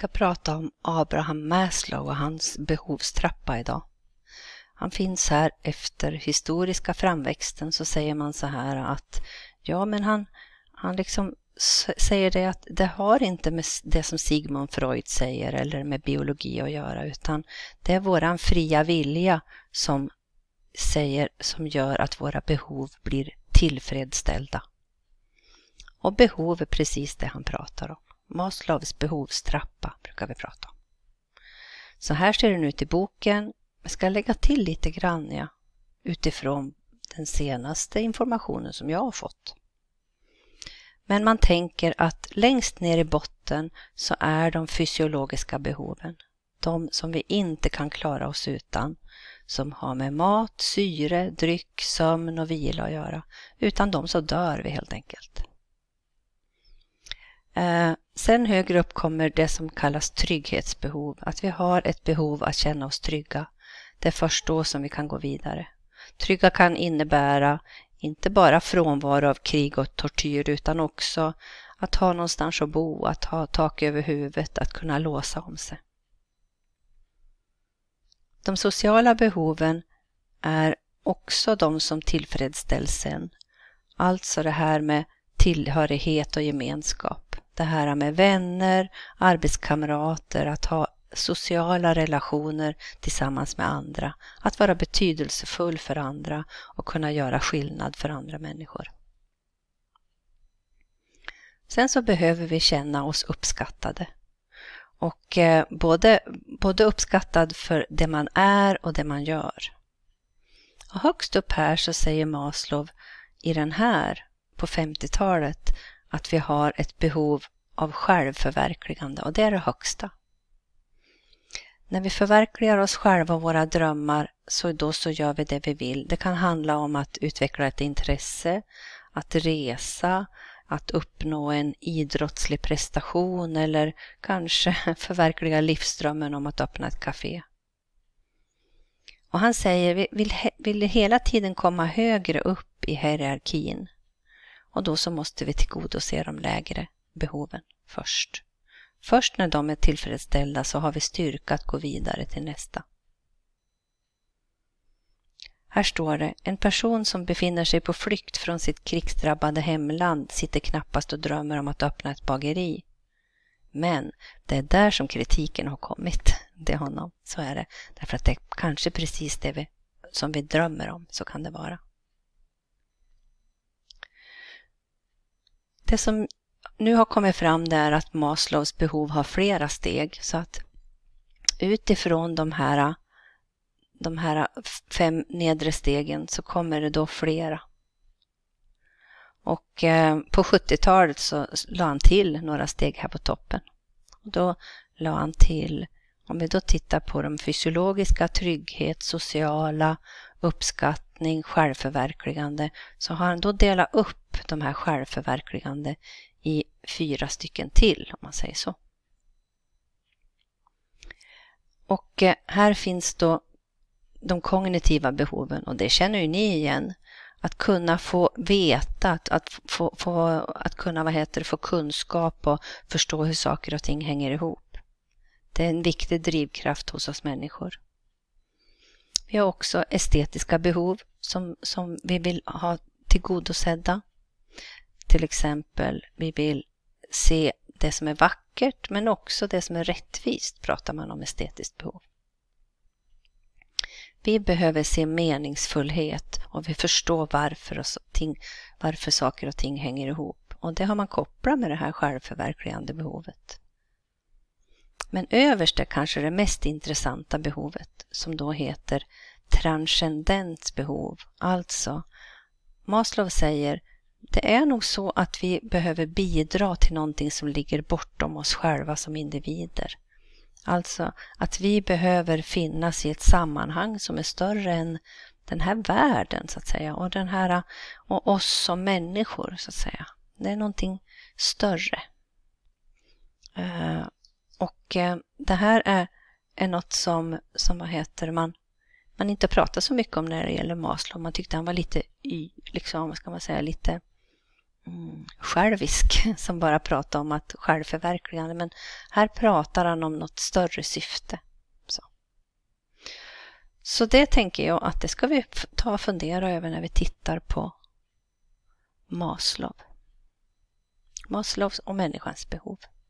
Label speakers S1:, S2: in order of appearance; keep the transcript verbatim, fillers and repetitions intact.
S1: ska prata om Abraham Maslow och hans behovstrappa idag. Han finns här efter historiska framväxten, så säger man så här att ja, men han, han liksom säger det att det har inte med det som Sigmund Freud säger eller med biologi att göra, utan det är våran fria vilja som säger, som gör att våra behov blir tillfredsställda. Och behov är precis det han pratar om. Maslows behovstrappa brukar vi prata om. Så här ser den ut i boken. Jag ska lägga till lite grann ja, utifrån den senaste informationen som jag har fått. Men man tänker att längst ner i botten så är de fysiologiska behoven. De som vi inte kan klara oss utan. Som har med mat, syre, dryck, sömn och vila att göra. Utan dem så dör vi helt enkelt. Eh, sen högre upp kommer det som kallas trygghetsbehov. Att vi har ett behov att känna oss trygga. Det är först då som vi kan gå vidare. Trygga kan innebära inte bara frånvaro av krig och tortyr, utan också att ha någonstans att bo, att ha tak över huvudet, att kunna låsa om sig. De sociala behoven är också de som tillfredsställs sen. Alltså det här med tillhörighet och gemenskap. Det här med vänner, arbetskamrater, att ha sociala relationer tillsammans med andra. Att vara betydelsefull för andra och kunna göra skillnad för andra människor. Sen så behöver vi känna oss uppskattade. Och eh, både, både uppskattad för det man är och det man gör. Och högst upp här så säger Maslow i den här på femtiotalet att vi har ett behov av självförverkligande, och det är det högsta. När vi förverkligar oss själva och våra drömmar, så då så gör vi det vi vill. Det kan handla om att utveckla ett intresse, att resa, att uppnå en idrottslig prestation eller kanske förverkliga livsdrömmen om att öppna ett café. Och han säger vi vill, vill hela tiden komma högre upp i hierarkin. Och då så måste vi tillgodose de lägre behoven först. Först när de är tillfredsställda så har vi styrka att gå vidare till nästa. Här står det, en person som befinner sig på flykt från sitt krigsdrabbade hemland sitter knappast och drömmer om att öppna ett bageri. Men det är där som kritiken har kommit till honom. Så är det. Därför att det är kanske precis det vi, som vi drömmer om, så kan det vara. Det som nu har kommit fram det är att Maslows behov har flera steg. Så att utifrån de här, de här fem nedre stegen så kommer det då flera. Och eh, på sjuttiotalet så la han till några steg här på toppen. Och då la han till, om vi då tittar på de fysiologiska, trygghet, sociala, uppskattning, självförverkligande, så har han då delat upp de här självförverkligande i fyra stycken till, om man säger så. Och eh, här finns då de kognitiva behoven, och det känner ju ni igen. Att kunna få veta, att, att, få, få, att kunna vad heter det, få kunskap och förstå hur saker och ting hänger ihop. Det är en viktig drivkraft hos oss människor. Vi har också estetiska behov som, som vi vill ha tillgodosedda. Till exempel, vi vill se det som är vackert, men också det som är rättvist, pratar man om estetiskt behov. Vi behöver se meningsfullhet och vi förstår varför, och ting, varför saker och ting hänger ihop. Och det har man kopplat med det här självförverkligande behovet. Men överst är kanske det mest intressanta behovet, som då heter transcendent behov. Alltså, Maslow säger, det är nog så att vi behöver bidra till någonting som ligger bortom oss själva som individer. Alltså att vi behöver finnas i ett sammanhang som är större än den här världen, så att säga, och den här och oss som människor, så att säga. Det är någonting större. Uh, och uh, det här är, är något som, som vad heter man man inte pratar så mycket om när det gäller Maslow. Man tyckte han var lite y, liksom, vad ska man säga, lite mm, självisk som bara pratar om att självförverkligande. Men här pratar han om något större syfte. Så. Så det tänker jag att det ska vi ta och fundera över när vi tittar på Maslow. Maslows och människans behov.